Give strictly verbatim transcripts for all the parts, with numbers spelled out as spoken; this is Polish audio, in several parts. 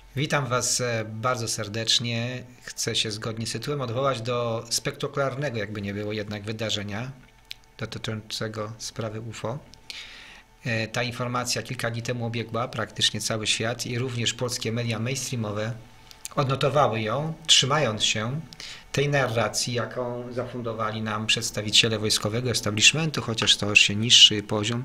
Witam Was e, bardzo serdecznie. Chcę się zgodnie z tytułem odwołać do spektakularnego, jakby nie było jednak, wydarzenia dotyczącego sprawy U F O. E, Ta informacja kilka dni temu obiegła praktycznie cały świat i również polskie media mainstreamowe odnotowały ją, trzymając się tej narracji, jaką zafundowali nam przedstawiciele wojskowego establishmentu, chociaż to już się niższy poziom,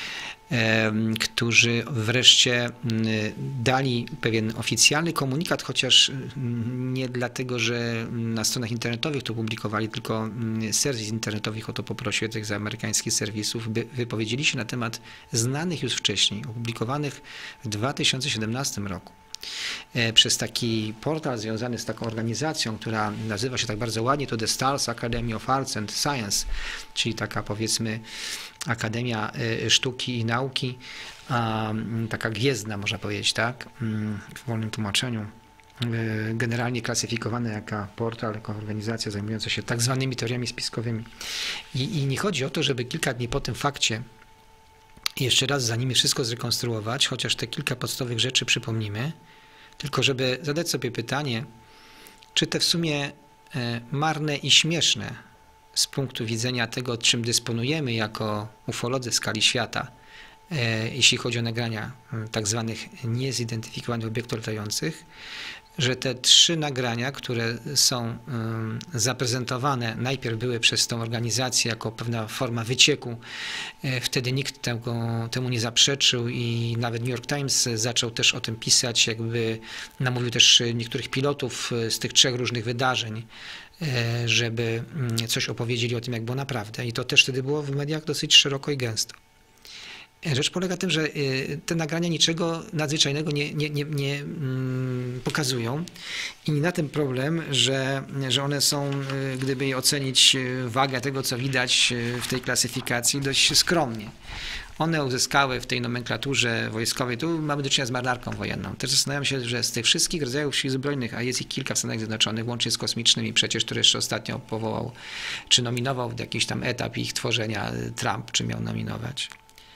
którzy wreszcie dali pewien oficjalny komunikat, chociaż nie dlatego, że na stronach internetowych to publikowali, tylko serwis internetowych o to poprosił, tych z amerykańskich serwisów, by wypowiedzieli się na temat znanych już wcześniej, opublikowanych w dwa tysiące siedemnastym roku przez taki portal związany z taką organizacją, która nazywa się tak bardzo ładnie, to The Stars Academy of Arts and Science, czyli taka, powiedzmy, Akademia Sztuki i Nauki, taka gwiezdna, można powiedzieć, tak, w wolnym tłumaczeniu, generalnie klasyfikowana jako portal, jako organizacja zajmująca się tak zwanymi teoriami spiskowymi. I, i nie chodzi o to, żeby kilka dni po tym fakcie jeszcze raz za nimi wszystko zrekonstruować, chociaż te kilka podstawowych rzeczy przypomnimy, tylko żeby zadać sobie pytanie, czy te w sumie marne i śmieszne z punktu widzenia tego, czym dysponujemy jako ufolodzy w skali świata, jeśli chodzi o nagrania tak zwanych niezidentyfikowanych obiektów latających, że te trzy nagrania, które są zaprezentowane, najpierw były przez tą organizację jako pewna forma wycieku. Wtedy nikt tego, temu nie zaprzeczył i nawet New York Times zaczął też o tym pisać, jakby namówił też niektórych pilotów z tych trzech różnych wydarzeń, żeby coś opowiedzieli o tym, jak było naprawdę. I to też wtedy było w mediach dosyć szeroko i gęsto. Rzecz polega na tym, że te nagrania niczego nadzwyczajnego nie, nie, nie, nie pokazują i na tym problem, że, że one są, gdyby je ocenić wagę tego, co widać w tej klasyfikacji, dość skromnie. One uzyskały w tej nomenklaturze wojskowej, tu mamy do czynienia z marynarką wojenną. Też zastanawiam się, że z tych wszystkich rodzajów sił zbrojnych, a jest ich kilka w Stanach Zjednoczonych, łącznie z kosmicznymi przecież, który jeszcze ostatnio powołał, czy nominował w jakiś tam etap ich tworzenia Trump, czy miał nominować,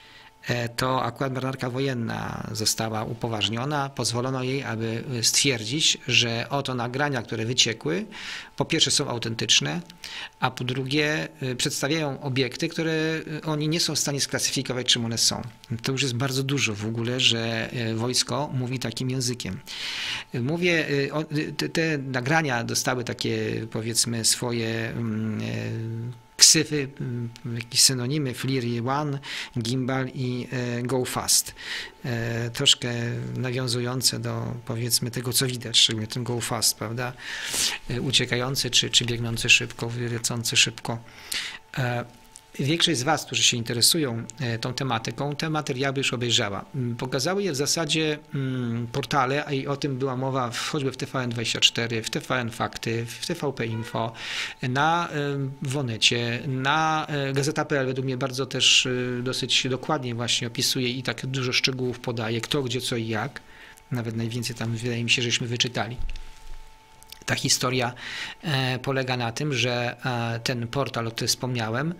to akurat marynarka wojenna została upoważniona, pozwolono jej, aby stwierdzić, że oto nagrania, które wyciekły, po pierwsze są autentyczne, a po drugie przedstawiają obiekty, które oni nie są w stanie sklasyfikować, czym one są. To już jest bardzo dużo w ogóle, że wojsko mówi takim językiem. Mówię, te, te nagrania dostały takie, powiedzmy, swoje ksywy, jakieś synonimy, Fleer One, Gimbal i Go Fast. Troszkę nawiązujące do, powiedzmy, tego, co widać, szczególnie ten Go Fast, prawda? Uciekający czy, czy biegnący szybko, lecący szybko. Większość z Was, którzy się interesują tą tematyką, te materiały już obejrzała. Pokazały je w zasadzie portale, a i o tym była mowa choćby w T V N dwadzieścia cztery, w T V N Fakty, w T V P Info, na Wonecie, na Gazeta kropka p l. Według mnie bardzo też dosyć dokładnie właśnie opisuje i tak dużo szczegółów podaje, kto, gdzie, co i jak. Nawet najwięcej tam, wydaje mi się, żeśmy wyczytali. Ta historia polega na tym, że ten portal, o którym wspomniałem,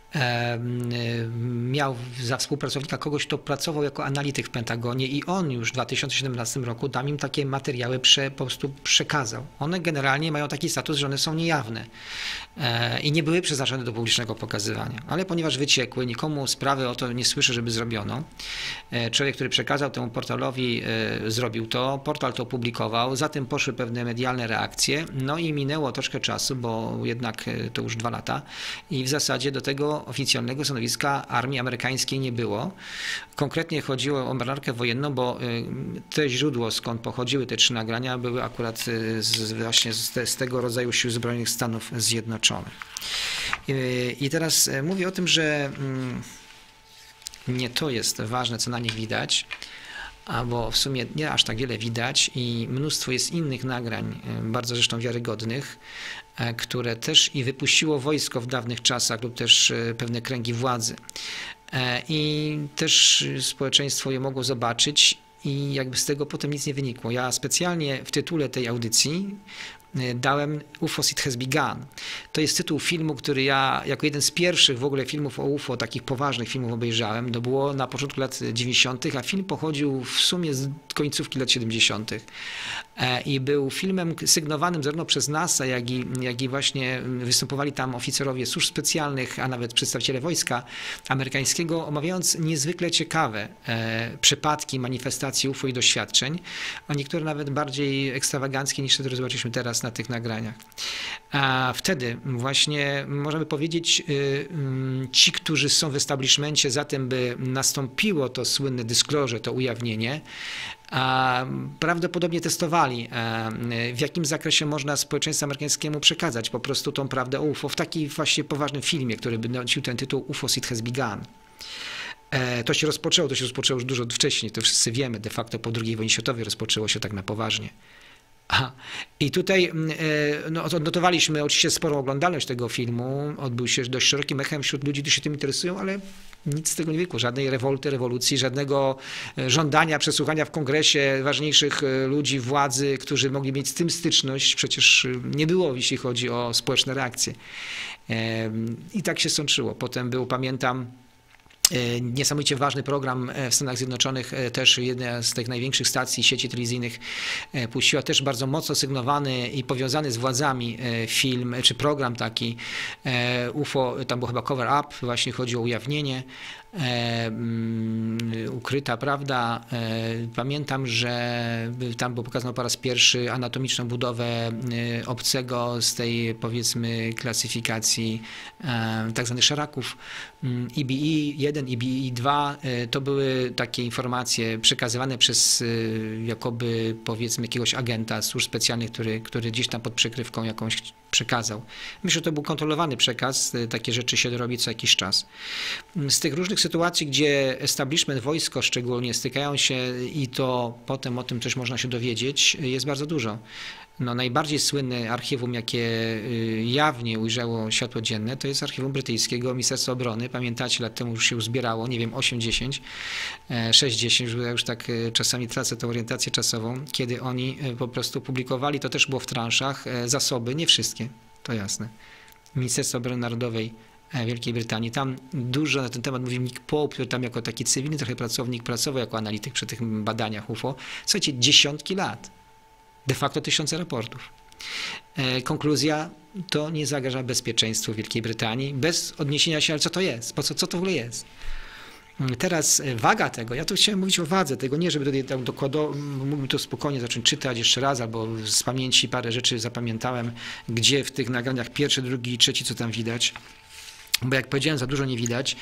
miał za współpracownika kogoś, kto pracował jako analityk w Pentagonie i on już w dwa tysiące siedemnastym roku tam im takie materiały prze, po prostu przekazał. One generalnie mają taki status, że one są niejawne i nie były przeznaczone do publicznego pokazywania. Ale ponieważ wyciekły, nikomu sprawy o to nie słyszy, żeby zrobiono. Człowiek, który przekazał temu portalowi, zrobił to, portal to opublikował, za tym poszły pewne medialne reakcje, no i minęło troszkę czasu, bo jednak to już dwa lata i w zasadzie do tego oficjalnego stanowiska armii amerykańskiej nie było. Konkretnie chodziło o marynarkę wojenną, bo te źródło, skąd pochodziły te trzy nagrania, były akurat z, właśnie z, te, z tego rodzaju sił zbrojnych Stanów Zjednoczonych. I teraz mówię o tym, że nie to jest ważne, co na nich widać, bo w sumie nie aż tak wiele widać i mnóstwo jest innych nagrań, bardzo zresztą wiarygodnych, które też i wypuściło wojsko w dawnych czasach lub też pewne kręgi władzy. I też społeczeństwo je mogło zobaczyć i jakby z tego potem nic nie wynikło. Ja specjalnie w tytule tej audycji dałem U F Os It Has Begun. To jest tytuł filmu, który ja jako jeden z pierwszych w ogóle filmów o U F O, takich poważnych filmów obejrzałem. To było na początku lat dziewięćdziesiątych, a film pochodził w sumie z końcówki lat siedemdziesiątych. I był filmem sygnowanym zarówno przez NASA, jak i, jak i właśnie występowali tam oficerowie służb specjalnych, a nawet przedstawiciele wojska amerykańskiego, omawiając niezwykle ciekawe e, przypadki manifestacji U F O i doświadczeń, a niektóre nawet bardziej ekstrawaganckie niż te, które zobaczyliśmy teraz na tych nagraniach. A wtedy właśnie możemy powiedzieć, ci, którzy są w establishmencie za tym, by nastąpiło to słynne disclosure, to ujawnienie, a prawdopodobnie testowali, w jakim zakresie można społeczeństwu amerykańskiemu przekazać po prostu tą prawdę o U F O w takim właśnie poważnym filmie, który by nosił ten tytuł U F Os It Has Begun. To się rozpoczęło, to się rozpoczęło już dużo wcześniej, to wszyscy wiemy, de facto po drugiej wojnie światowej rozpoczęło się tak na poważnie. Aha. I tutaj no, odnotowaliśmy oczywiście sporą oglądalność tego filmu, odbył się dość szerokim echem wśród ludzi, którzy się tym interesują, ale nic z tego nie wynikło, żadnej rewolty, rewolucji, żadnego żądania przesłuchania w kongresie ważniejszych ludzi władzy, którzy mogli mieć z tym styczność, przecież nie było, jeśli chodzi o społeczne reakcje. I tak się skończyło. Potem był, pamiętam, niesamowicie ważny program w Stanach Zjednoczonych, też jedna z tych największych stacji sieci telewizyjnych puściła też bardzo mocno sygnowany i powiązany z władzami film, czy program taki U F O, tam był chyba Cover Up, właśnie chodzi o ujawnienie, ukryta prawda. Pamiętam, że tam było pokazano po raz pierwszy anatomiczną budowę obcego z tej, powiedzmy, klasyfikacji tak zwanych szaraków. E B E jeden, E B E dwa to były takie informacje przekazywane przez jakoby, powiedzmy, jakiegoś agenta służb specjalnych, który, który gdzieś tam pod przykrywką jakąś przekazał. Myślę, że to był kontrolowany przekaz, takie rzeczy się robi co jakiś czas. Z tych różnych sytuacji, gdzie establishment, wojsko szczególnie stykają się i to potem o tym też można się dowiedzieć, jest bardzo dużo. No, najbardziej słynne archiwum, jakie jawnie ujrzało światło dzienne, to jest archiwum brytyjskiego Ministerstwa Obrony. Pamiętacie, lat temu już się uzbierało, nie wiem, osiem dziesięć, sześć dziesięć, już, już tak czasami tracę tę orientację czasową, kiedy oni po prostu publikowali, to też było w transzach, zasoby, nie wszystkie, to jasne, Ministerstwa Obrony Narodowej Wielkiej Brytanii. Tam dużo na ten temat mówił Nick Pope, który tam jako taki cywilny trochę pracownik pracował jako analityk przy tych badaniach U F O. Słuchajcie, dziesiątki lat, de facto tysiące raportów. Konkluzja: to nie zagraża bezpieczeństwu Wielkiej Brytanii, bez odniesienia się, ale co to jest, po co, co to w ogóle jest. Teraz waga tego, ja tu chciałem mówić o wadze tego, nie żeby tutaj tak dokładowo, mógłbym to spokojnie zacząć czytać jeszcze raz, albo z pamięci parę rzeczy zapamiętałem, gdzie w tych nagraniach pierwszy, drugi, trzeci, co tam widać. Bo jak powiedziałem, za dużo nie widać.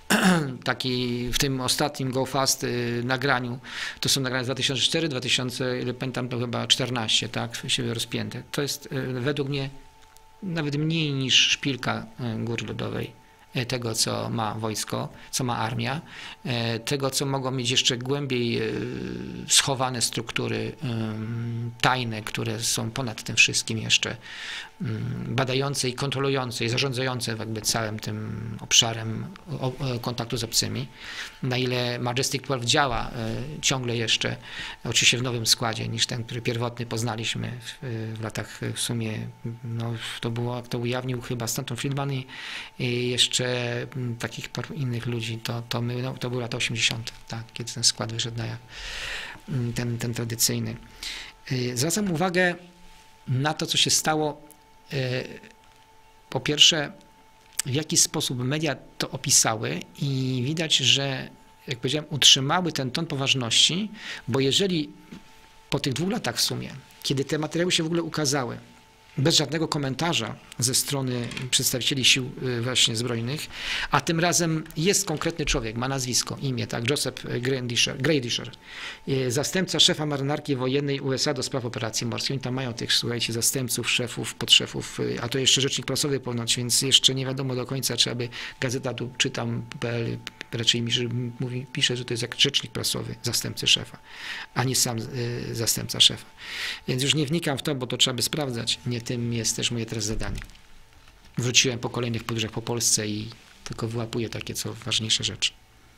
Taki w tym ostatnim Go Fast y, nagraniu, to są nagrania z dwa tysiące czwartego, dwa tysiące, ile pamiętam, to chyba czternaście, tak, się rozpięte. To jest y, według mnie nawet mniej niż szpilka y, góry lodowej tego, co ma wojsko, co ma armia, tego, co mogą mieć jeszcze głębiej schowane struktury tajne, które są ponad tym wszystkim jeszcze, badające i kontrolujące i zarządzające jakby całym tym obszarem kontaktu z obcymi. Na ile Majestic dwanaście działa ciągle jeszcze, oczywiście w nowym składzie niż ten, który pierwotny poznaliśmy w, w latach w sumie, no to było, to ujawnił chyba Stanton Friedman i, i jeszcze takich paru innych ludzi, to, to, my, no, to były lata osiemdziesiąte, tak, kiedy ten skład wyszedł na jaw, ten, ten tradycyjny. Zwracam uwagę na to, co się stało. Po pierwsze, w jaki sposób media to opisały i widać, że, jak powiedziałem, utrzymały ten ton poważności, bo jeżeli po tych dwóch latach w sumie, kiedy te materiały się w ogóle ukazały, bez żadnego komentarza ze strony przedstawicieli sił właśnie zbrojnych, a tym razem jest konkretny człowiek, ma nazwisko, imię, tak, Joseph Gradisher, zastępca szefa marynarki wojennej U S A do spraw operacji morskich. Oni tam mają tych, słuchajcie, zastępców, szefów, podszefów, a to jeszcze rzecznik prasowy ponoć, więc jeszcze nie wiadomo do końca, czy aby gazeta tu czytam, raczej mi, że mówi, pisze, że to jest jak rzecznik prasowy zastępcy szefa, a nie sam y, zastępca szefa. Więc już nie wnikam w to, bo to trzeba by sprawdzać. Nie tym jest też moje teraz zadanie. Wróciłem po kolejnych podróżach po Polsce i tylko wyłapuję takie co ważniejsze rzeczy.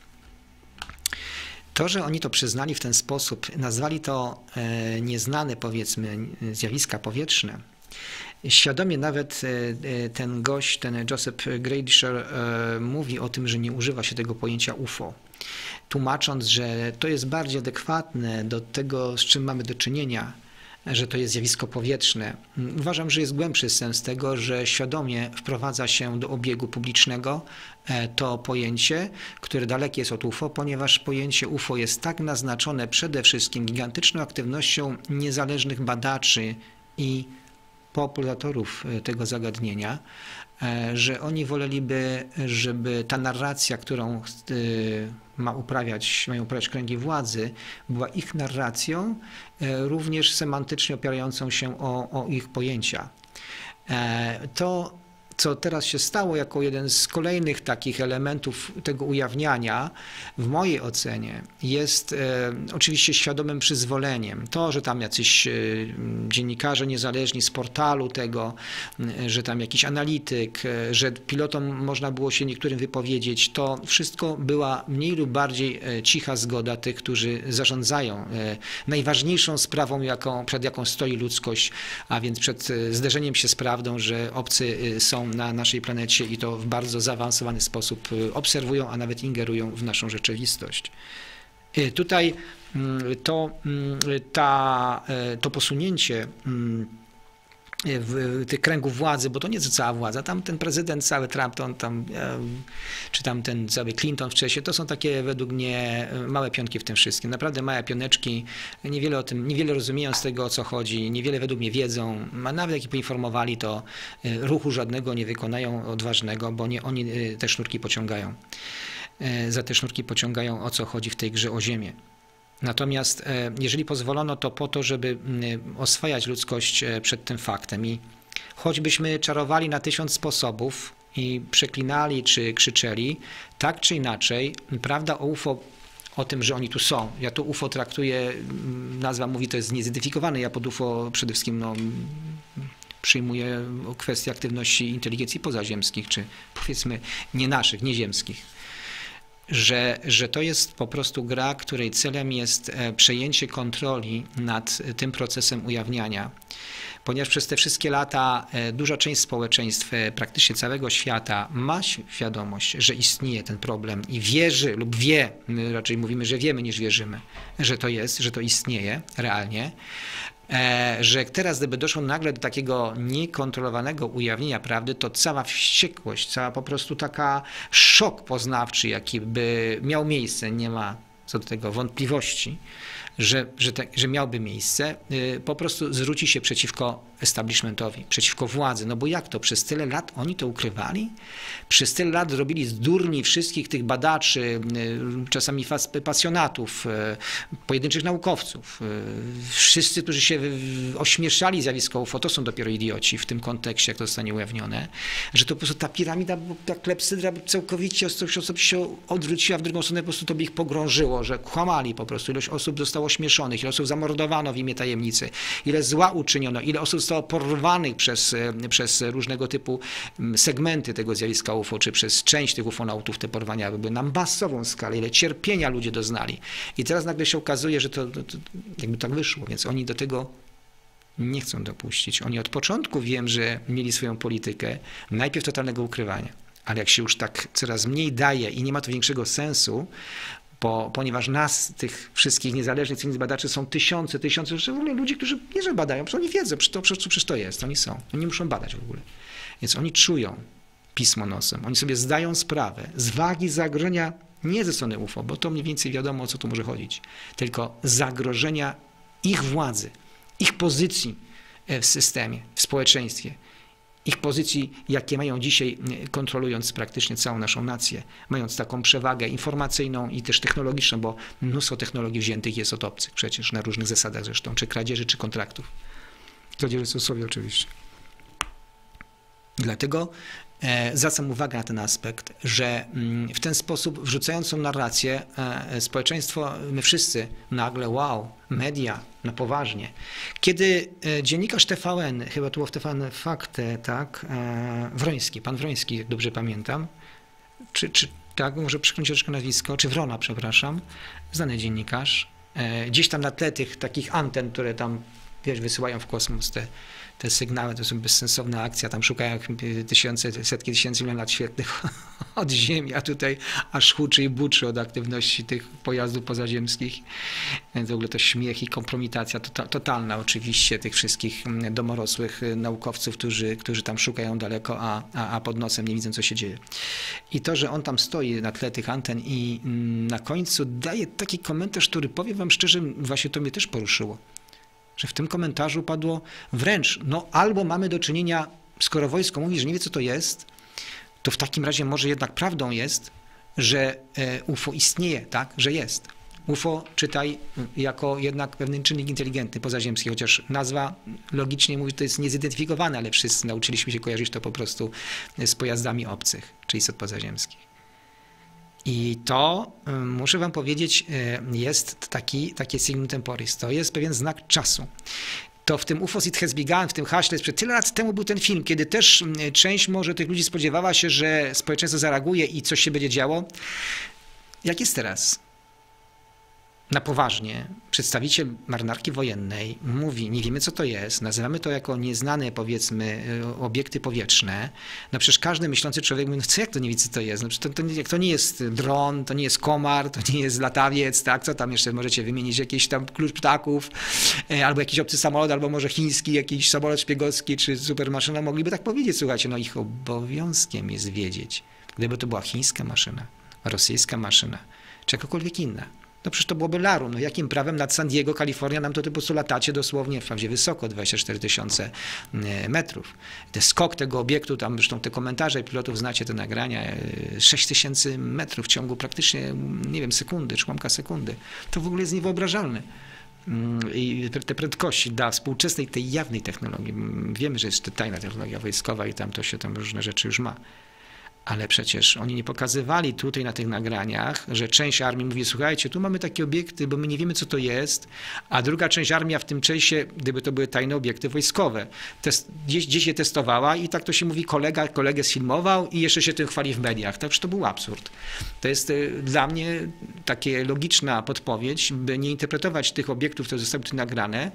To, że oni to przyznali w ten sposób, nazwali to e, nieznane, powiedzmy, zjawiska powietrzne, Świadomie nawet ten gość, ten Joseph Gradisher mówi o tym, że nie używa się tego pojęcia U F O, tłumacząc, że to jest bardziej adekwatne do tego, z czym mamy do czynienia, że to jest zjawisko powietrzne. Uważam, że jest głębszy sens tego, że świadomie wprowadza się do obiegu publicznego to pojęcie, które dalekie jest od U F O, ponieważ pojęcie U F O jest tak naznaczone przede wszystkim gigantyczną aktywnością niezależnych badaczy i populatorów tego zagadnienia, że oni woleliby, żeby ta narracja, którą ma uprawiać, mają uprawiać kręgi władzy, była ich narracją, również semantycznie opierającą się o, o ich pojęcia. To, co teraz się stało jako jeden z kolejnych takich elementów tego ujawniania, w mojej ocenie jest e, oczywiście świadomym przyzwoleniem. To, że tam jacyś e, dziennikarze niezależni z portalu tego, e, że tam jakiś analityk, e, że pilotom można było się niektórym wypowiedzieć, to wszystko była mniej lub bardziej e, cicha zgoda tych, którzy zarządzają e, najważniejszą sprawą, jaką, przed jaką stoi ludzkość, a więc przed e, zderzeniem się z prawdą, że obcy e, są na naszej planecie i to w bardzo zaawansowany sposób obserwują, a nawet ingerują w naszą rzeczywistość. Tutaj to, ta, to posunięcie w tych kręgów władzy, bo to nie jest cała władza, tam ten prezydent cały Trump, to on tam, czy tam ten cały Clinton wcześniej, to są takie według mnie małe pionki w tym wszystkim. Naprawdę małe pioneczki, niewiele o tym, niewiele rozumieją z tego, o co chodzi, niewiele według mnie wiedzą, a nawet jak ich poinformowali, to ruchu żadnego nie wykonają odważnego, bo nie oni te sznurki pociągają. Za te sznurki pociągają, o co chodzi w tej grze o ziemię. Natomiast jeżeli pozwolono, to po to, żeby oswajać ludzkość przed tym faktem i choćbyśmy czarowali na tysiąc sposobów i przeklinali czy krzyczeli, tak czy inaczej, prawda o U F O, o tym, że oni tu są. Ja tu U F O traktuję, nazwa mówi, to jest niezidentyfikowane, ja pod U F O przede wszystkim no, przyjmuję kwestię aktywności inteligencji pozaziemskich, czy powiedzmy nie naszych, nieziemskich. Że, że to jest po prostu gra, której celem jest przejęcie kontroli nad tym procesem ujawniania. Ponieważ przez te wszystkie lata duża część społeczeństw, praktycznie całego świata, ma świadomość, że istnieje ten problem i wierzy lub wie, my raczej mówimy, że wiemy niż wierzymy, że to jest, że to istnieje realnie, że teraz gdyby doszło nagle do takiego niekontrolowanego ujawnienia prawdy, to cała wściekłość, cała po prostu taka szok poznawczy, jaki by miał miejsce, nie ma co do tego wątpliwości, że, że, te, że miałby miejsce, po prostu zwróci się przeciwko establishmentowi, przeciwko władzy. No bo jak to? Przez tyle lat oni to ukrywali? Przez tyle lat zrobili z durni wszystkich tych badaczy, czasami pasjonatów, pojedynczych naukowców. Wszyscy, którzy się ośmieszali zjawisko U F O, to są dopiero idioci w tym kontekście, jak to zostanie ujawnione, że to po prostu ta piramida, ta klepsydra całkowicie osób się odwróciła w drugą stronę, po prostu to by ich pogrążyło, że kłamali po prostu. Ilość osób zostało ośmieszonych, ile osób zamordowano w imię tajemnicy, ile zła uczyniono, ile osób zostało porwanych przez, przez różnego typu segmenty tego zjawiska U F O, czy przez część tych ufonautów te porwania były na masową skalę, ile cierpienia ludzie doznali. I teraz nagle się okazuje, że to, to, to jakby tak wyszło, więc oni do tego nie chcą dopuścić. Oni od początku, wiem, że mieli swoją politykę, najpierw totalnego ukrywania, ale jak się już tak coraz mniej daje i nie ma to większego sensu, Bo, ponieważ nas, tych wszystkich niezależnych cywilnych badaczy są tysiące, tysiące, że w ogóle ludzi, którzy nie, że badają, przecież oni wiedzą, przecież to, przecież to jest, oni są, oni nie muszą badać w ogóle. Więc oni czują pismo nosem, oni sobie zdają sprawę z wagi zagrożenia nie ze strony U F O, bo to mniej więcej wiadomo, o co tu może chodzić, tylko zagrożenia ich władzy, ich pozycji w systemie, w społeczeństwie, ich pozycji, jakie mają dzisiaj, kontrolując praktycznie całą naszą nację, mając taką przewagę informacyjną i też technologiczną, bo mnóstwo technologii wziętych jest od obcych przecież, na różnych zasadach zresztą, czy kradzieży, czy kontraktów. Kradzieży stosowie oczywiście. Dlatego e, zwracam uwagę na ten aspekt, że m, w ten sposób, wrzucając tą narrację, e, społeczeństwo, my wszyscy nagle, wow, media, na poważnie. Kiedy e, dziennikarz T V N, chyba to było w T V N Fakty, tak, e, Wroński, pan Wroński, jak dobrze pamiętam, czy, czy tak, może przypomnieć troszkę nazwisko, czy Wrona, przepraszam, znany dziennikarz, e, gdzieś tam na tle tych takich anten, które tam wiesz, wysyłają w kosmos te, te sygnały, to są bezsensowna akcja, tam szukają tysiące, setki tysięcy lat świetlnych od Ziemi, a tutaj aż huczy i buczy od aktywności tych pojazdów pozaziemskich. Więc w ogóle to śmiech i kompromitacja to, totalna oczywiście tych wszystkich domorosłych naukowców, którzy, którzy tam szukają daleko, a, a, a pod nosem nie widzą, co się dzieje. I to, że on tam stoi na tle tych anten i na końcu daje taki komentarz, który powiem wam szczerze, właśnie to mnie też poruszyło. Że w tym komentarzu padło wręcz, no albo mamy do czynienia, skoro wojsko mówi, że nie wie, co to jest, to w takim razie może jednak prawdą jest, że U F O istnieje, tak, że jest. U F O czytaj jako jednak pewien czynnik inteligentny, pozaziemski, chociaż nazwa logicznie mówi, że to jest niezidentyfikowane, ale wszyscy nauczyliśmy się kojarzyć to po prostu z pojazdami obcych, czyli z pozaziemskich. I to, muszę wam powiedzieć, jest taki, takie signum temporis, to jest pewien znak czasu. To w tym U F O It Has Begun, w tym haśle, sprzed tyle lat temu był ten film, kiedy też część może tych ludzi spodziewała się, że społeczeństwo zareaguje i coś się będzie działo. Jak jest teraz? Na poważnie przedstawiciel marynarki wojennej mówi, nie wiemy, co to jest, nazywamy to jako nieznane, powiedzmy, obiekty powietrzne. No przecież każdy myślący człowiek mówi, no co, jak to nie wie, co to jest? No to, to, jak to nie jest dron, to nie jest komar, to nie jest latawiec, tak? Co tam jeszcze możecie wymienić? Jakiś tam klucz ptaków, albo jakiś obcy samolot, albo może chiński, jakiś samolot szpiegowski, czy supermaszyna. Mogliby tak powiedzieć, słuchajcie, no ich obowiązkiem jest wiedzieć. Gdyby to była chińska maszyna, rosyjska maszyna, czy jakakolwiek inna. No przecież to byłoby larum. No jakim prawem nad San Diego, Kalifornia nam to po prostu latacie dosłownie, wprawdzie wysoko, dwadzieścia cztery tysiące metrów. Ten skok tego obiektu, tam zresztą te komentarze pilotów, znacie te nagrania, sześć tysięcy metrów w ciągu praktycznie, nie wiem, sekundy, czy ułamka sekundy. To w ogóle jest niewyobrażalne. I te prędkości dla współczesnej, tej jawnej technologii. Wiemy, że jest to tajna technologia wojskowa i tam to się tam różne rzeczy już ma. Ale przecież oni nie pokazywali tutaj na tych nagraniach, że część armii mówi, słuchajcie, tu mamy takie obiekty, bo my nie wiemy, co to jest, a druga część armii w tym czasie, gdyby to były tajne obiekty wojskowe, test, gdzieś, gdzieś je testowała i tak to się mówi, kolega kolegę sfilmował i jeszcze się tym chwali w mediach. Także to był absurd. To jest dla mnie taka logiczna podpowiedź, by nie interpretować tych obiektów, które zostały tu nagrane,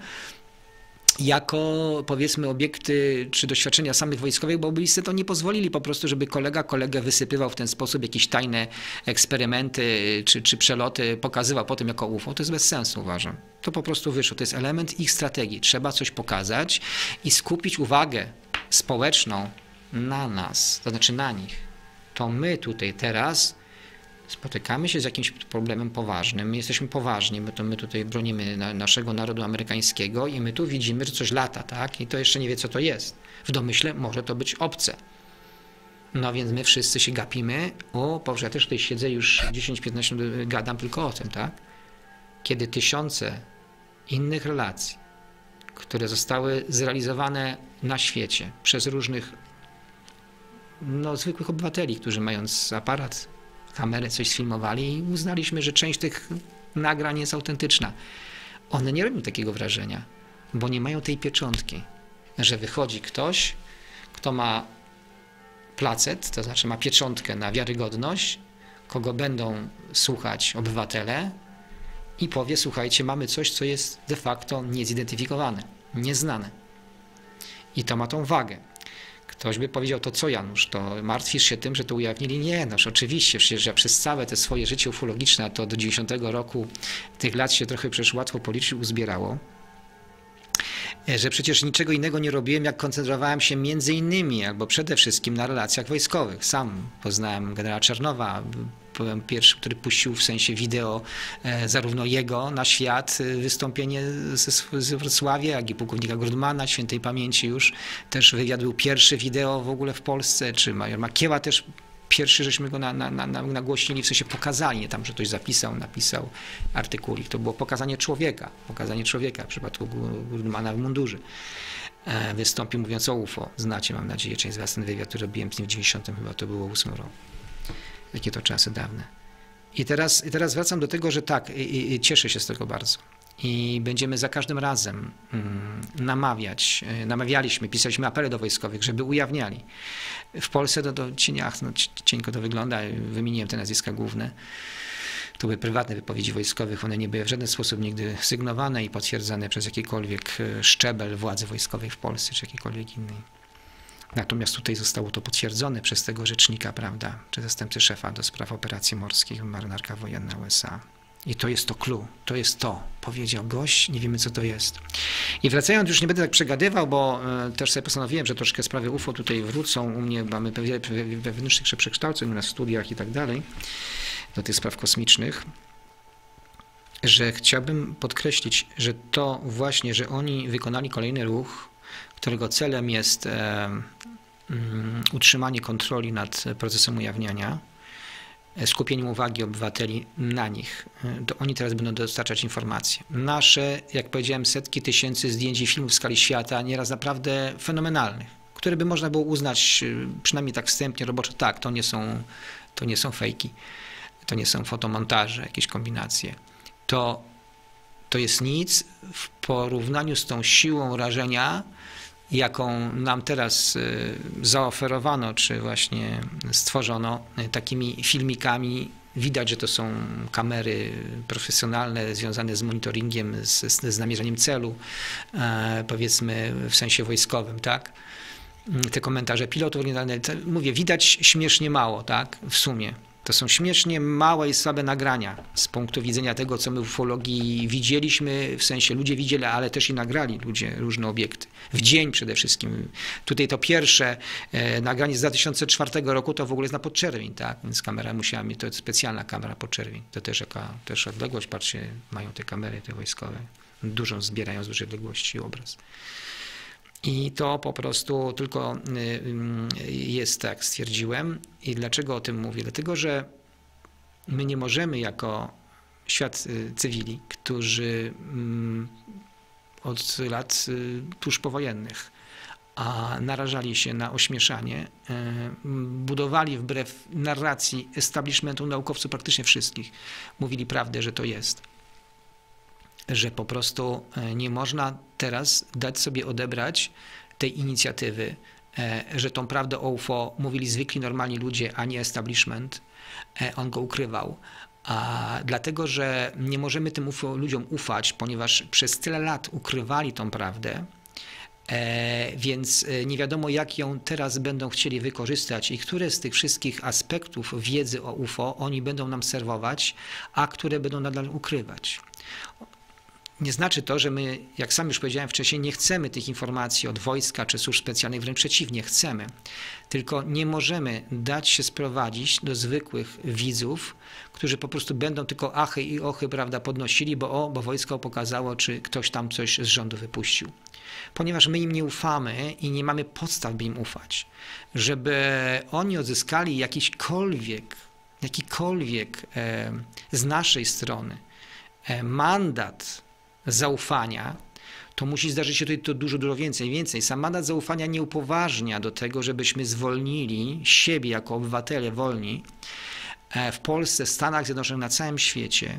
jako, powiedzmy, obiekty czy doświadczenia samych wojskowych, bo by to nie pozwolili po prostu, żeby kolega kolegę wysypywał w ten sposób jakieś tajne eksperymenty czy, czy przeloty, pokazywał potem jako U F O. To jest bez sensu, uważam. To po prostu wyszło. To jest element ich strategii. Trzeba coś pokazać i skupić uwagę społeczną na nas, to znaczy na nich. To my tutaj teraz spotykamy się z jakimś problemem poważnym, my jesteśmy poważni, bo to my tutaj bronimy na, naszego narodu amerykańskiego i my tu widzimy, że coś lata, tak? I to jeszcze nie wie, co to jest. W domyśle może to być obce. No więc my wszyscy się gapimy, o, Boże, ja też tutaj siedzę już dziesięć piętnaście minut, gadam tylko o tym, tak? Kiedy tysiące innych relacji, które zostały zrealizowane na świecie przez różnych, no, zwykłych obywateli, którzy mając aparat, kamerę coś sfilmowali i uznaliśmy, że część tych nagrań jest autentyczna. One nie robią takiego wrażenia, bo nie mają tej pieczątki, że wychodzi ktoś, kto ma placet, to znaczy ma pieczątkę na wiarygodność, kogo będą słuchać obywatele i powie, słuchajcie, mamy coś, co jest de facto niezidentyfikowane, nieznane. I to ma tą wagę. Ktoś by powiedział, to co, Janusz, to martwisz się tym, że to ujawnili? Nie, no oczywiście, przecież ja przez całe te swoje życie ufologiczne, to do dziewięćdziesiątego roku tych lat się trochę przecież łatwo policzyć, uzbierało, że przecież niczego innego nie robiłem, jak koncentrowałem się między innymi, albo przede wszystkim na relacjach wojskowych. Sam poznałem generała Czernowa, byłem pierwszy, który puścił w sensie wideo zarówno jego na świat wystąpienie z Wrocławia, jak i pułkownika Grudmana, świętej pamięci już. Też wywiad był pierwszy wideo w ogóle w Polsce, czy major Makieła też pierwszy, żeśmy go na, na, na, nagłośnili, w sensie pokazali, nie tam, że ktoś zapisał, napisał artykulik. To było pokazanie człowieka, pokazanie człowieka w przypadku Grudmana w mundurze. Wystąpił mówiąc o U F O. Znacie, mam nadzieję, część z was ten wywiad, który robiłem z nim w dziewięćdziesiątym chyba to było ósmym roku. Jakie to czasy dawne. I teraz, i teraz wracam do tego, że tak, i, i cieszę się z tego bardzo. I będziemy za każdym razem mm, namawiać, namawialiśmy, pisaliśmy apele do wojskowych, żeby ujawniali. W Polsce to do cieniach, no cieńko to wygląda, wymieniłem te nazwiska główne. to były prywatne wypowiedzi wojskowych, one nie były w żaden sposób nigdy sygnowane i potwierdzane przez jakikolwiek szczebel władzy wojskowej w Polsce, czy jakiejkolwiek innej. Natomiast tutaj zostało to potwierdzone przez tego rzecznika, prawda, czy zastępcy szefa do spraw operacji morskich, marynarka wojenna U S A. I to jest to clue, to jest to, powiedział gość, nie wiemy co to jest. I wracając, już nie będę tak przegadywał, bo e, też sobie postanowiłem, że troszkę sprawy U F O tutaj wrócą, u mnie mamy wiele wewnętrznych przekształceń u nas w studiach i tak dalej, do tych spraw kosmicznych, że chciałbym podkreślić, że to właśnie, że oni wykonali kolejny ruch, którego celem jest e, um, utrzymanie kontroli nad procesem ujawniania, skupieniem uwagi obywateli na nich, to oni teraz będą dostarczać informacje. Nasze, jak powiedziałem, setki tysięcy zdjęć i filmów w skali świata, nieraz naprawdę fenomenalnych, które by można było uznać, przynajmniej tak wstępnie, roboczo, tak, to nie są, to nie są fejki, to nie są fotomontaże, jakieś kombinacje. To, to jest nic w porównaniu z tą siłą rażenia, jaką nam teraz zaoferowano, czy właśnie stworzono takimi filmikami. Widać, że to są kamery profesjonalne, związane z monitoringiem, z, z namierzaniem celu, powiedzmy w sensie wojskowym, tak? Te komentarze pilotów, mówię, widać śmiesznie mało, tak? W sumie. To są śmiesznie małe i słabe nagrania z punktu widzenia tego, co my w ufologii widzieliśmy, w sensie ludzie widzieli, ale też i nagrali ludzie różne obiekty. W dzień przede wszystkim. Tutaj to pierwsze e, nagranie z dwa tysiące czwartego roku to w ogóle jest na podczerwień, tak? Więc kamera musiała mieć, to jest specjalna kamera podczerwień. To też jaka też odległość, patrzcie, mają te kamery te wojskowe. Dużą zbierają z dużej odległości obraz. I to po prostu tylko jest tak, stwierdziłem. I dlaczego o tym mówię? Dlatego, że my nie możemy jako świat cywili, którzy od lat tuż powojennych a narażali się na ośmieszanie, budowali wbrew narracji establishmentu naukowców praktycznie wszystkich, mówili prawdę, że to jest. Że po prostu nie można teraz dać sobie odebrać tej inicjatywy, że tą prawdę o U F O mówili zwykli, normalni ludzie, a nie establishment. On go ukrywał. A dlatego, że nie możemy tym U F O ludziom ufać, ponieważ przez tyle lat ukrywali tą prawdę, więc nie wiadomo, jak ją teraz będą chcieli wykorzystać i które z tych wszystkich aspektów wiedzy o U F O oni będą nam serwować, a które będą nadal ukrywać. Nie znaczy to, że my, jak sam już powiedziałem wcześniej, nie chcemy tych informacji od wojska czy służb specjalnych, wręcz przeciwnie, chcemy. Tylko nie możemy dać się sprowadzić do zwykłych widzów, którzy po prostu będą tylko achy i ochy, prawda, podnosili, bo o, bo wojsko pokazało, czy ktoś tam coś z rządu wypuścił. Ponieważ my im nie ufamy i nie mamy podstaw, by im ufać. Żeby oni odzyskali jakiśkolwiek, jakikolwiek e, z naszej strony e, mandat zaufania, to musi zdarzyć się tutaj to dużo, dużo więcej. Więcej. Sam mandat zaufania nie upoważnia do tego, żebyśmy zwolnili siebie jako obywatele wolni w Polsce, w Stanach Zjednoczonych, na całym świecie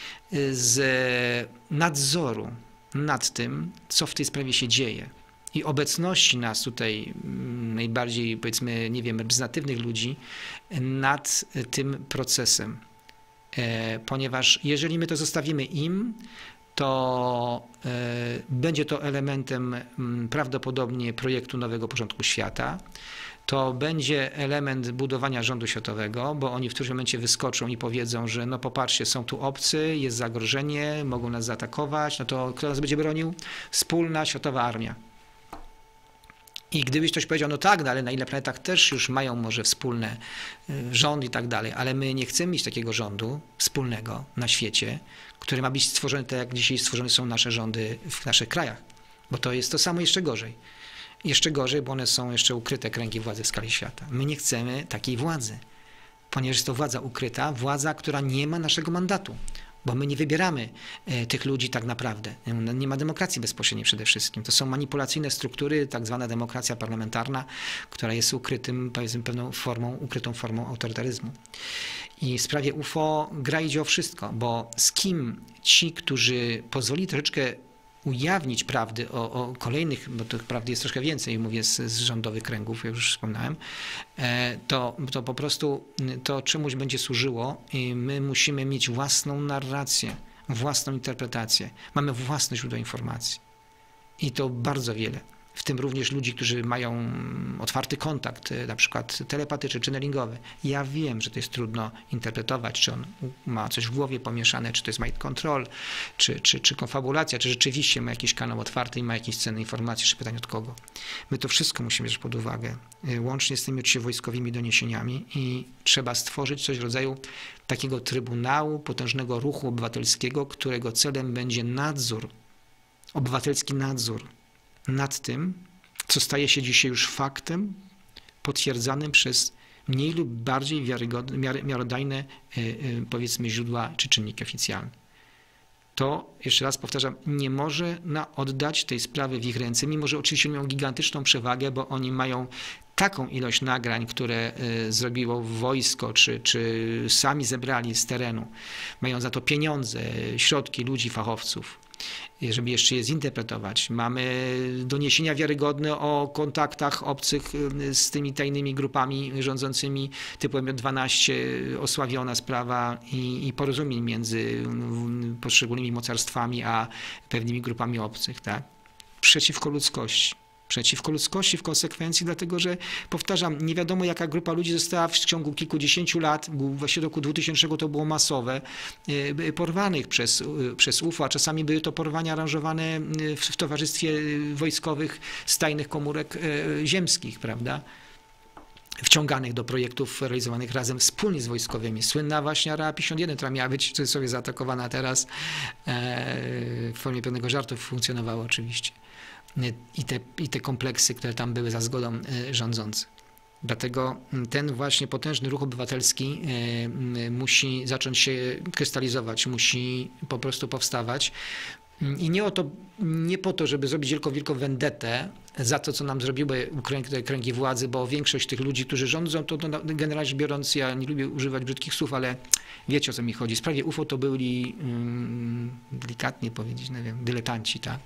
z nadzoru nad tym, co w tej sprawie się dzieje. I obecności nas tutaj, najbardziej, powiedzmy, nie wiem, reprezentatywnych ludzi nad tym procesem. Ponieważ jeżeli my to zostawimy im, to y, będzie to elementem y, prawdopodobnie projektu nowego porządku świata. To będzie element budowania rządu światowego, bo oni w którymś momencie wyskoczą i powiedzą, że no popatrzcie, są tu obcy, jest zagrożenie, mogą nas zaatakować, no to kto nas będzie bronił? Wspólna światowa armia. I gdybyś ktoś powiedział, no tak, no ale na ile planetach też już mają może wspólne rząd i tak dalej, ale my nie chcemy mieć takiego rządu wspólnego na świecie, który ma być stworzony tak, jak dzisiaj stworzone są nasze rządy w naszych krajach. Bo to jest to samo jeszcze gorzej. Jeszcze gorzej, bo one są jeszcze ukryte kręgi władzy w skali świata. My nie chcemy takiej władzy, ponieważ jest to władza ukryta, władza, która nie ma naszego mandatu. Bo my nie wybieramy tych ludzi tak naprawdę. Nie ma demokracji bezpośredniej przede wszystkim. To są manipulacyjne struktury, tak zwana demokracja parlamentarna, która jest ukrytym, powiedzmy, pewną formą, ukrytą formą autorytaryzmu. I w sprawie U F O gra idzie o wszystko, bo z kim ci, którzy pozwolili troszeczkę ujawnić prawdy o, o kolejnych, bo tych prawdy jest troszkę więcej, mówię z, z rządowych kręgów, jak już wspomniałem, to, to po prostu to czemuś będzie służyło i my musimy mieć własną narrację, własną interpretację. Mamy własne źródła informacji i to bardzo wiele. W tym również ludzi, którzy mają otwarty kontakt, na przykład telepatyczny czy channelingowy. Ja wiem, że to jest trudno interpretować, czy on ma coś w głowie pomieszane, czy to jest mind control, czy, czy, czy konfabulacja, czy rzeczywiście ma jakiś kanał otwarty i ma jakieś cenne informacje, czy pytanie od kogo. My to wszystko musimy wziąć pod uwagę, łącznie z tymi oczywiście wojskowymi doniesieniami i trzeba stworzyć coś w rodzaju takiego trybunału, potężnego ruchu obywatelskiego, którego celem będzie nadzór, obywatelski nadzór nad tym, co staje się dzisiaj już faktem, potwierdzanym przez mniej lub bardziej wiarygodne, miar, miarodajne, powiedzmy, źródła czy czynniki oficjalne. To, jeszcze raz powtarzam, nie może na oddać tej sprawy w ich ręce, mimo że oczywiście mają gigantyczną przewagę, bo oni mają taką ilość nagrań, które zrobiło wojsko, czy, czy sami zebrali z terenu. Mają za to pieniądze, środki, ludzi, fachowców, żeby jeszcze je zinterpretować. Mamy doniesienia wiarygodne o kontaktach obcych z tymi tajnymi grupami rządzącymi typu M dwanaście, osławiona sprawa i, i porozumień między poszczególnymi mocarstwami a pewnymi grupami obcych, tak? Przeciwko ludzkości. Przeciwko ludzkości w konsekwencji, dlatego że, powtarzam, nie wiadomo jaka grupa ludzi została w ciągu kilkudziesięciu lat, właśnie roku dwutysięcznego to było masowe, porwanych przez, przez U F O, a czasami były to porwania aranżowane w, w towarzystwie wojskowych z tajnych komórek ziemskich, prawda? Wciąganych do projektów realizowanych razem wspólnie z wojskowymi. Słynna właśnie Area pięćdziesiąt jeden, która miała być w cudzysłowie zaatakowana teraz, w formie pewnego żartu funkcjonowała oczywiście. I te, i te kompleksy, które tam były za zgodą rządzących. Dlatego ten właśnie potężny ruch obywatelski musi zacząć się krystalizować, musi po prostu powstawać. I nie, o to, nie po to, żeby zrobić wielką, wielką vendetę za to, co nam zrobiły kręgi, kręgi władzy, bo większość tych ludzi, którzy rządzą, to, to generalnie rzecz biorąc, ja nie lubię używać brzydkich słów, ale wiecie, o co mi chodzi. W sprawie U F O to byli, um, delikatnie powiedzieć, nie wiem, dyletanci, tak?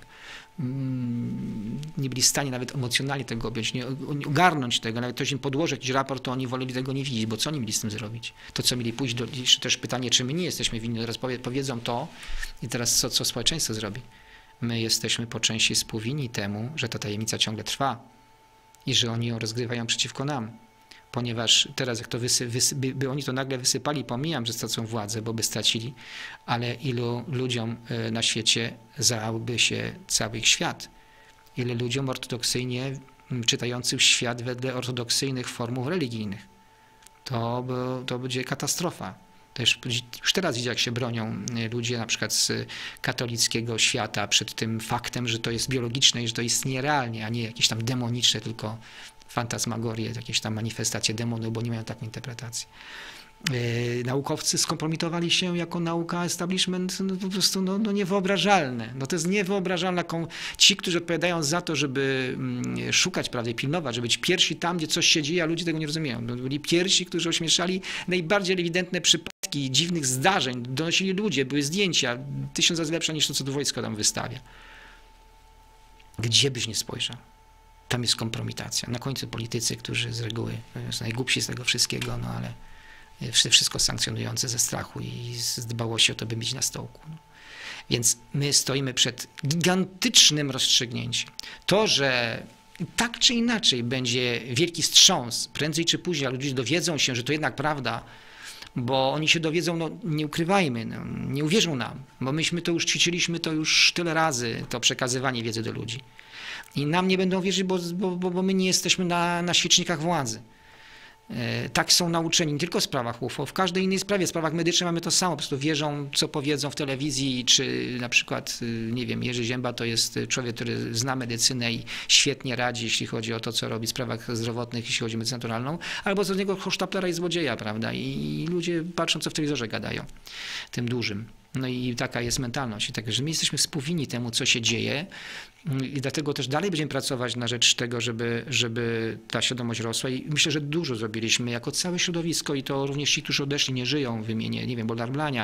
Nie byli w stanie nawet emocjonalnie tego objąć, nie ogarnąć tego, nawet ktoś im podłoży jakiś raport, to oni woleli tego nie widzieć, bo co oni mieli z tym zrobić? To co mieli pójść do, jeszcze też pytanie, czy my nie jesteśmy winni, teraz powiedzą to i teraz co, co społeczeństwo zrobi? My jesteśmy po części współwinni temu, że ta tajemnica ciągle trwa i że oni ją rozgrywają przeciwko nam. Ponieważ teraz jak to wysy, wysy, by, by oni to nagle wysypali, pomijam, że stracą władzę, bo by stracili, ale ilu ludziom na świecie zalałby się cały ich świat. Ile ludziom ortodoksyjnie czytających świat wedle ortodoksyjnych formuł religijnych. To, to będzie katastrofa. To już, już teraz widzę, jak się bronią ludzie na przykład z katolickiego świata przed tym faktem, że to jest biologiczne i że to istnieje realnie, a nie jakieś tam demoniczne, tylko fantasmagorie, jakieś tam manifestacje demonu, bo nie mają takiej interpretacji. Yy, naukowcy skompromitowali się jako nauka, establishment, no po prostu no, no niewyobrażalne. No to jest niewyobrażalne. Ci, którzy odpowiadają za to, żeby mm, szukać prawdy, pilnować, żeby być pierwsi tam, gdzie coś się dzieje, a ludzie tego nie rozumieją. No, byli pierwsi, którzy ośmieszali najbardziej ewidentne przypadki dziwnych zdarzeń. Donosili ludzie, były zdjęcia, tysiąc razy lepsze niż to, co to wojsko tam wystawia. Gdzie byś nie spojrzał? Tam jest kompromitacja. Na końcu politycy, którzy z reguły są najgłupsi z tego wszystkiego, no ale wszystko sankcjonujące ze strachu i z dbałości o to, by być na stołku. No. Więc my stoimy przed gigantycznym rozstrzygnięciem. To, że tak czy inaczej będzie wielki wstrząs, prędzej czy później, a ludzie dowiedzą się, że to jednak prawda, bo oni się dowiedzą, no nie ukrywajmy, no, nie uwierzą nam, bo myśmy to już ćwiczyliśmy to już tyle razy, to przekazywanie wiedzy do ludzi. I nam nie będą wierzyć, bo, bo, bo my nie jesteśmy na, na świecznikach władzy. E, tak są nauczeni nie tylko w sprawach U F O, w każdej innej sprawie, w sprawach medycznych mamy to samo, po prostu wierzą, co powiedzą w telewizji, czy na przykład, nie wiem, Jerzy Zięba to jest człowiek, który zna medycynę i świetnie radzi, jeśli chodzi o to, co robi w sprawach zdrowotnych, jeśli chodzi o medycynę naturalną, albo z niego hosztaplera i złodzieja, prawda, i ludzie patrzą, co w telewizorze gadają, tym dużym. No i taka jest mentalność. I tak, że my jesteśmy współwinni temu, co się dzieje I dlatego też dalej będziemy pracować na rzecz tego, żeby, żeby ta świadomość rosła i myślę, że dużo zrobiliśmy jako całe środowisko i to również ci, którzy odeszli, nie żyją, wymienię, nie wiem, Boldar Blania,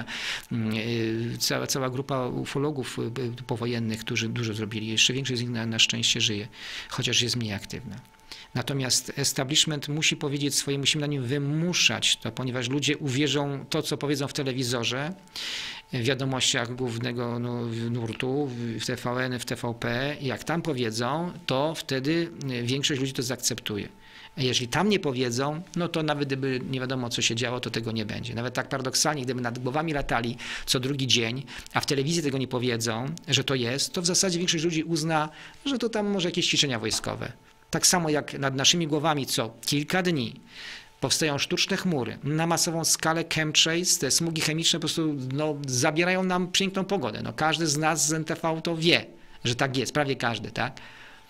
cała, cała grupa ufologów powojennych, którzy dużo zrobili. Jeszcze większość z nich na, na szczęście żyje, chociaż jest mniej aktywna. Natomiast establishment musi powiedzieć swoje, musimy na nim wymuszać to, ponieważ ludzie uwierzą to, co powiedzą w telewizorze, w wiadomościach głównego nurtu, w T V N, w T V P. Jak tam powiedzą, to wtedy większość ludzi to zaakceptuje. A jeżeli tam nie powiedzą, no to nawet gdyby nie wiadomo, co się działo, to tego nie będzie. Nawet tak paradoksalnie, gdyby nad głowami latali co drugi dzień, a w telewizji tego nie powiedzą, że to jest, to w zasadzie większość ludzi uzna, że to tam może jakieś ćwiczenia wojskowe. Tak samo jak nad naszymi głowami co kilka dni powstają sztuczne chmury na masową skalę, chemtrails, te smugi chemiczne po prostu no, zabierają nam piękną pogodę. No, każdy z nas z N T V to wie, że tak jest, prawie każdy, tak?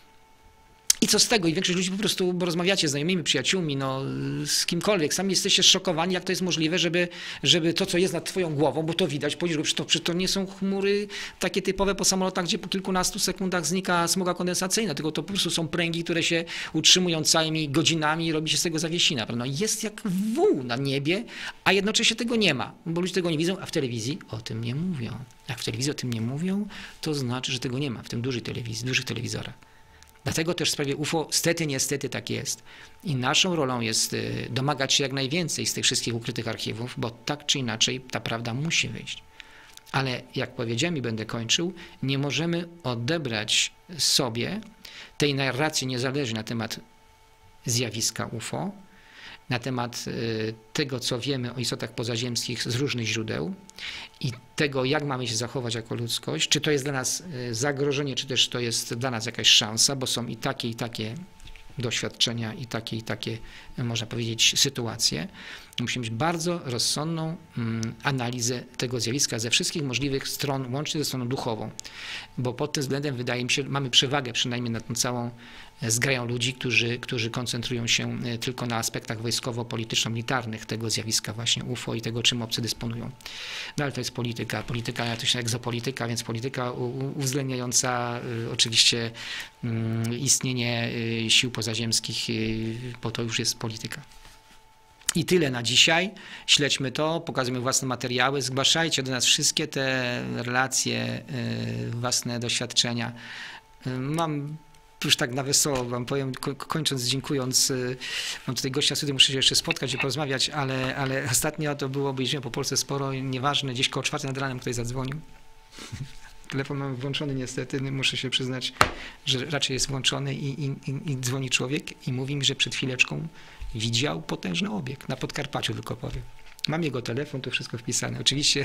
I co z tego? I większość ludzi po prostu, bo rozmawiacie z znajomymi, przyjaciółmi, no, z kimkolwiek, sami jesteście szokowani, jak to jest możliwe, żeby, żeby to, co jest nad twoją głową, bo to widać, powiedzieć, że to, to nie są chmury takie typowe po samolotach, gdzie po kilkunastu sekundach znika smuga kondensacyjna, tylko to po prostu są pręgi, które się utrzymują całymi godzinami i robi się z tego zawiesina. No, jest jak wół na niebie, a jednocześnie tego nie ma, bo ludzie tego nie widzą, a w telewizji o tym nie mówią. Jak w telewizji o tym nie mówią, to znaczy, że tego nie ma w tym dużej telewizji, dużych telewizorach. Dlatego też w sprawie U F O stety, niestety tak jest. I naszą rolą jest domagać się jak najwięcej z tych wszystkich ukrytych archiwów, bo tak czy inaczej ta prawda musi wyjść. Ale jak powiedziałem i będę kończył, nie możemy odebrać sobie tej narracji niezależnej na temat zjawiska U F O, na temat tego, co wiemy o istotach pozaziemskich z różnych źródeł i tego, jak mamy się zachować jako ludzkość, czy to jest dla nas zagrożenie, czy też to jest dla nas jakaś szansa, bo są i takie, i takie doświadczenia, i takie, i takie, można powiedzieć, sytuacje. Musimy mieć bardzo rozsądną analizę tego zjawiska ze wszystkich możliwych stron, łącznie ze stroną duchową, bo pod tym względem, wydaje mi się, mamy przewagę przynajmniej nad tą całą zgrają ludzi, którzy, którzy koncentrują się tylko na aspektach wojskowo-polityczno-militarnych tego zjawiska właśnie U F O i tego, czym obcy dysponują. No ale to jest polityka. Polityka to się egzopolityka, więc polityka uwzględniająca oczywiście istnienie sił pozaziemskich, bo to już jest polityka. I tyle na dzisiaj. Śledźmy to, pokazujemy własne materiały, zgłaszajcie do nas wszystkie te relacje, własne doświadczenia. Mam już tak na wesoło wam powiem, kończąc, dziękując, mam tutaj gościa studium, muszę się jeszcze spotkać i porozmawiać, ale, ale ostatnio to było, bo jeździłem po Polsce sporo, nieważne, gdzieś koło czwartej nad ranem ktoś zadzwonił. Telefon mam włączony niestety, muszę się przyznać, że raczej jest włączony i, i, i dzwoni człowiek i mówi mi, że przed chwileczką widział potężny obiekt, na Podkarpaciu tylko powiem. Mam jego telefon, to wszystko wpisane. Oczywiście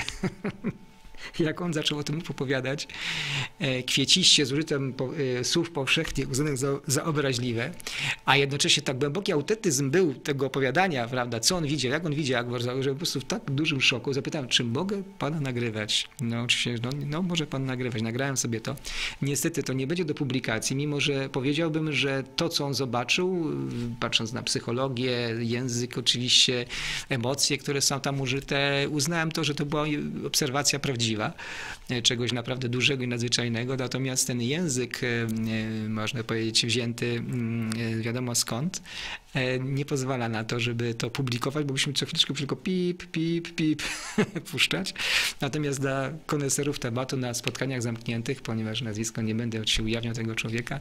jak on zaczął o tym opowiadać, kwieciście z użyciem słów powszechnie uznanych za, za obraźliwe, a jednocześnie tak głęboki autentyzm był tego opowiadania, prawda, co on widział, jak on widział, że po prostu w tak dużym szoku zapytałem, czy mogę pana nagrywać? No oczywiście, no, no może pan nagrywać, nagrałem sobie to. Niestety to nie będzie do publikacji, mimo że powiedziałbym, że to, co on zobaczył, patrząc na psychologię, język oczywiście, emocje, które są tam użyte, uznałem to, że to była obserwacja prawdziwa, czegoś naprawdę dużego i nadzwyczajnego, natomiast ten język, można powiedzieć, wzięty wiadomo skąd, nie pozwala na to, żeby to publikować, bo musimy co chwileczkę tylko pip, pip, pip puszczać. Natomiast dla koneserów tematu na spotkaniach zamkniętych, ponieważ nazwisko nie będę się ujawniał tego człowieka,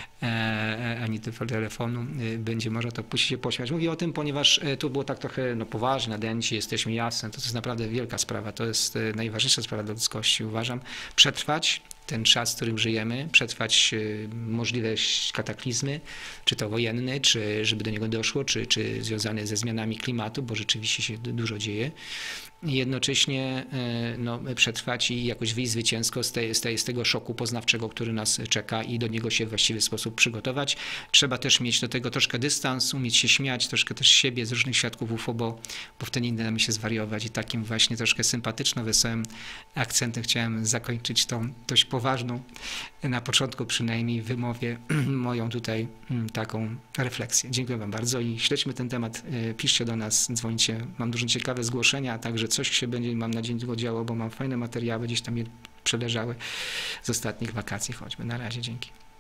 ani telefonu, będzie można to puścić się pośmiać. Mówię o tym, ponieważ tu było tak trochę no, poważnie, nadęci, jesteśmy jasne, to jest naprawdę wielka sprawa, to jest najważniejsza sprawa dla ludzkości, uważam. Przetrwać ten czas, w którym żyjemy, przetrwać możliwe kataklizmy, czy to wojenne, czy żeby do niego doszło, czy, czy związane ze zmianami klimatu, bo rzeczywiście się dużo dzieje. I jednocześnie no, przetrwać i jakoś wyjść zwycięsko z, tej, z, tej, z tego szoku poznawczego, który nas czeka i do niego się w właściwy sposób przygotować. Trzeba też mieć do tego troszkę dystans, umieć się śmiać, troszkę też siebie z różnych świadków U F O, bo, bo wtedy nie damy się zwariować i takim właśnie troszkę sympatyczno-wesołym akcentem chciałem zakończyć tą dość poważną, na początku przynajmniej wymowie moją tutaj taką refleksję. Dziękuję wam bardzo i śledźmy ten temat, piszcie do nas, dzwońcie, mam dużo ciekawe zgłoszenia, a także coś się będzie, mam nadzieję, tylko działo, bo mam fajne materiały, gdzieś tam je przeleżały z ostatnich wakacji choćby. Na razie, dzięki.